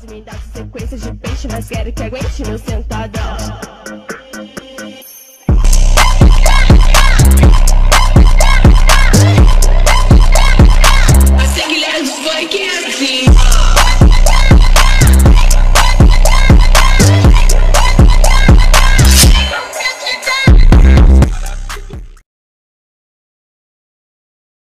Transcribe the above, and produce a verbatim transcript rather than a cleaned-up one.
pode me dar sequência de peixe, mas quero que aguente meu sentadão.